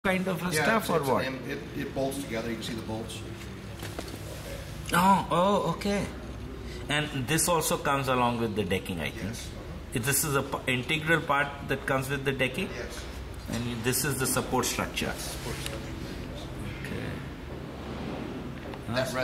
kind of a stuff or what? It bolts together. You can see the bolts. Oh, okay. And this also comes along with the decking, I think. Yes. This is a integral part that comes with the decking? Yes. And this is the support structure. Yes. Okay. That